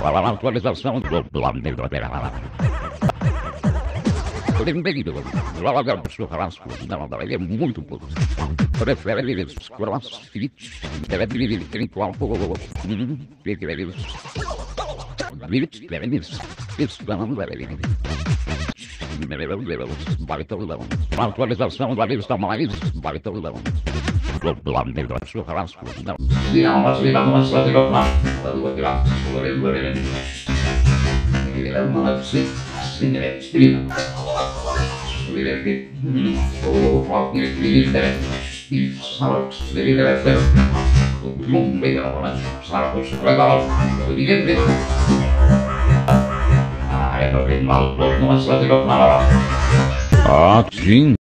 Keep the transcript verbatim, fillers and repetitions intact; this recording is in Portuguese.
atualização do planeta Terra. Ele é muito pouco. Prefere eles crossfit. Deve viver trinta um pouco. Atualização da lista mais baritão. Ah, sim.